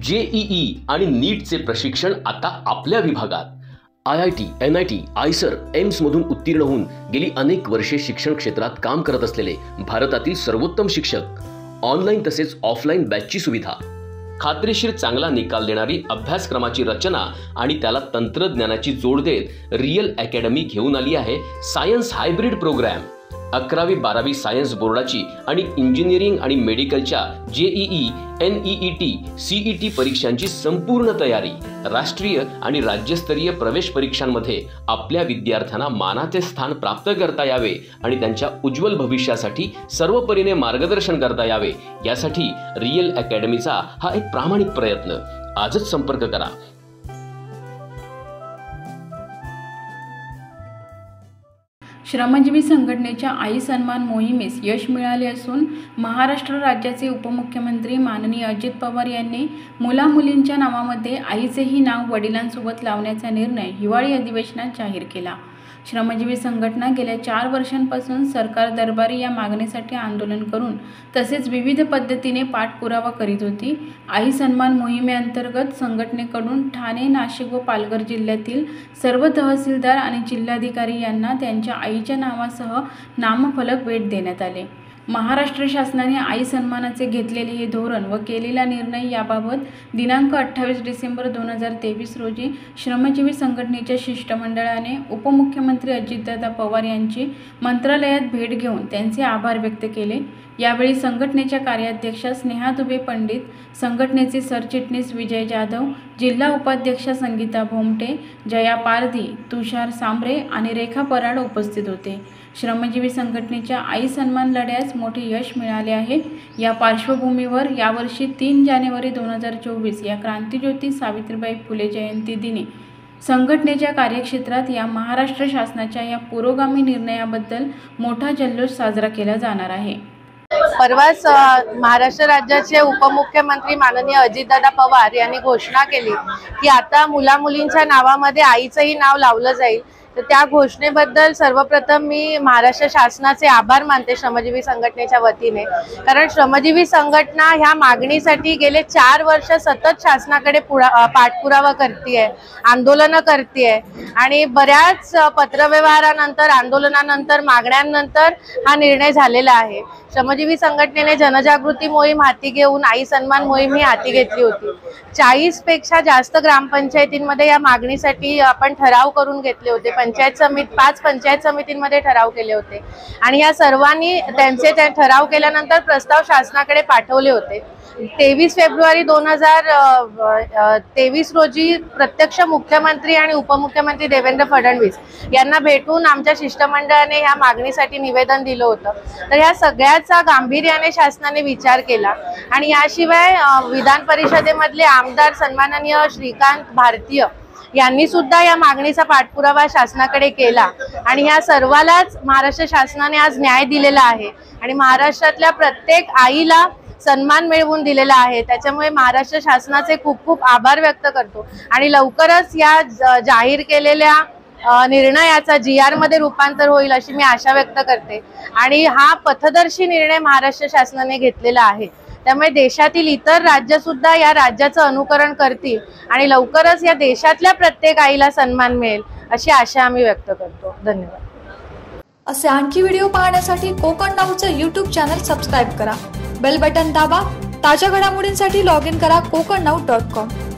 JEE आणि नीटचे प्रशिक्षण आता आपल्या विभागात। IIT, NIT, आयसर, एम्स मधून उत्तीर्ण होऊन गेली अनेक वर्षे शिक्षण क्षेत्रात काम करत असलेले भारतातील सर्वोत्तम शिक्षक, ऑनलाईन तसेच ऑफलाईन बॅचची सुविधा, खात्रीशीर चांगला निकाल देणारी अभ्यासक्रमाची रचना आणि त्याला तंत्रज्ञानाची जोड देत रियल अकॅडमी घेऊन आली आहे सायन्स हायब्रिड प्रोग्राम। 11वी 12वी सायन्स बोर्डाची आणि इंजिनिअरिंग आणि मेडिकलच्या जेईई, NEET, CET परीक्षांची संपूर्ण तयारी, राष्ट्रीय आणि राज्यस्तरीय प्रवेश परीक्षांमध्ये आपल्या विद्यार्थ्यांना मानाचे स्थान प्राप्त करता यावे आणि त्यांच्या उज्ज्वल भविष्यासाठी सर्वपरीने मार्गदर्शन करता यावे यासाठी रियल अकॅडमीचा हा एक प्रामाणिक प्रयत्न। आजच संपर्क करा। श्रमजीवी संघटनेच्या आई सन्मान मोहिमेस यश मिळाले असून महाराष्ट्र राज्याचे उपमुख्यमंत्री माननीय अजित पवार यांनी मुला-मुलींच्या नावामध्ये आईचेही नाव वडिलांसोबत लावण्याचा निर्णय हिवाळी अधिवेशनात जाहीर केला। श्रमजीवी संघटना गेल्या 4 वर्षांपासून सरकार दरबारी या मागणीसाठी आंदोलन करून तसेच विविध पद्धतीने पाठपुरावा करीत होती। आई सन्मान मोहिमेअंतर्गत संघटनेकडून ठाणे, नाशिक व पालघर जिल्ह्यातील सर्व तहसीलदार आणि जिल्हाधिकारी यांना त्यांच्या आईच्या नावासह नामफलक भेट देण्यात आले। महाराष्ट्र शासनाने आई सन्मानाचे घेतलेले हे धोरण व केलेला निर्णय याबाबत दिनांक 28 डिसेंबर 2023 रोजी श्रमजीवी संघटनेच्या शिष्टमंडळाने उपमुख्यमंत्री अजितदादा पवार यांची मंत्रालयात भेट घेऊन त्यांचे आभार व्यक्त केले। यावेळी संघटनेच्या कार्याध्यक्षा स्नेहा दुबे पंडित, संघटनेचे सरचिटणीस विजय जाधव, जिल्हा उपाध्यक्षा संगीता भोमटे, जया पारधी, तुषार सांबरे आणि रेखा पराड उपस्थित होते। श्रमजीवी संघटनेच्या आई सन्मान लढ्यास मोठे यश मिळाले आहे। या पार्श्वभूमीवर यावर्षी 3 जानेवारी 2024 या क्रांतिज्योती सावित्रीबाई फुले जयंती दिनी संघटनेच्या कार्यक्षेत्रात या महाराष्ट्र शासनाच्या या पुरोगामी निर्णयाबद्दल मोठा जल्लोष साजरा केला जाणार आहे। परवाच महाराष्ट्र राज्याचे उपमुख्यमंत्री माननीय अजितदादा पवार यांनी घोषणा केली की आता मुला-मुलींच्या नावामध्ये आईचंही नाव लावलं जाईल। तर त्या घोषणेबद्दल सर्वप्रथम मी महाराष्ट्र शासनाचे आभार मानते श्रमजीवी संघटनेच्या वतीने, कारण श्रमजीवी संघटना ह्या मागणीसाठी गेले 4 वर्ष सतत शासनाकडे पाठपुरावा करतेय, आंदोलनं करतेय आणि बऱ्याच पत्रव्यवहारानंतर, आंदोलनानंतर, मागण्यांनंतर हा निर्णय झालेला आहे। श्रमजीवी संघटनेने जनजागृती मोहीम हाती घेऊन आई सन्मान मोहीम ही हाती घेतली होती। 40 पेक्षा जास्त ग्रामपंचायतींमध्ये या मागणीसाठी आपण ठराव करून घेतले होते। 5 पंचायत समितींमध्ये ठराव केले होते आणि या सर्वांनी त्यांचे ठराव केल्यानंतर प्रस्ताव शासनाकडे पाठवले होते। 23 फेब्रुवारी 2023 रोजी प्रत्यक्ष मुख्यमंत्री आणि उपमुख्यमंत्री देवेंद्र फडणवीस यांना भेटून आमच्या शिष्टमंडळाने ह्या मागणीसाठी निवेदन दिलं होतं। तर ह्या सगळ्याचा गांभीर्याने शासनाने विचार केला आणि याशिवाय विधान परिषदेमधले आमदार सन्माननीय श्रीकांत भारतीय यांनी सुद्धा या मागणीचा पाठपुरावा शासनाकडे केला आणि ह्या सर्वालाच महाराष्ट्र शासनाने आज न्याय दिलेला आहे आणि महाराष्ट्रातल्या प्रत्येक आईला सन्मान मिळवून दिलेला आहे। त्याच्यामुळे महाराष्ट्र शासनाचे खूप खूप आभार व्यक्त करतो आणि लवकरच या जाहीर केलेल्या निर्णयाचा GR मध्ये रूपांतर होईल अशी मी आशा व्यक्त करते आणि हा पथदर्शी निर्णय महाराष्ट्र शासनाने घेतलेला आहे। त्यामुळे देशातील इतर राज्य सुद्धा या राज्याचं अनुकरण करतील आणि लवकरच या देशातल्या प्रत्येक आईला सन्मान मिळेल अशी आशा आम्ही व्यक्त करतो। धन्यवाद। असे आणखी व्हिडिओ पाहण्यासाठी कोकण नाऊचं YouTube चॅनल सबस्क्राइब करा, बेल बटन दाबा, ताज्या घडामोडींसाठी लॉग इन करा kokannow.com।